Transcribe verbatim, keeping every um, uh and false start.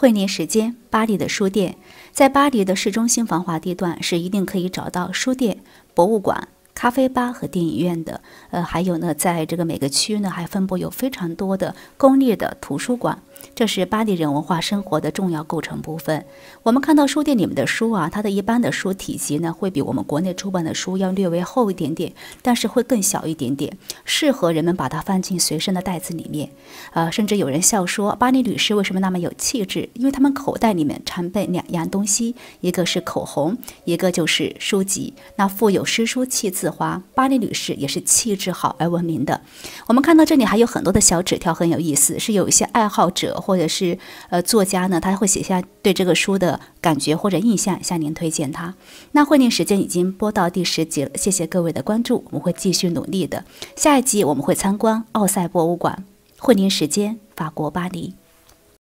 惠宁时间，巴黎的书店。在巴黎的市中心繁华地段是一定可以找到书店、博物馆、咖啡吧和电影院的。呃，还有呢，在这个每个区呢，还分布有非常多的公立的图书馆。这是巴黎人文化生活的重要构成部分。我们看到书店里面的书啊，它的一般的书体积呢，会比我们国内出版的书要略微厚一点点，但是会更小一点点，适合人们把它放进随身的袋子里面。呃，甚至有人笑说，巴黎女士为什么那么有气质？因为她们口袋里面常备两样东西，一个是口红，一个就是书籍。那腹有诗书气自华，巴黎女士也是气质好而闻名的。我们看到这里还有很多的小纸条，很有意思，是有一些爱好者或者是呃作家呢，他会写下对这个书的感觉或者印象，向您推荐它。那惠宁时间已经播到第十集了，谢谢各位的关注，我们会继续努力的。下一集我们会参观奥赛博物馆。惠宁时间，法国巴黎。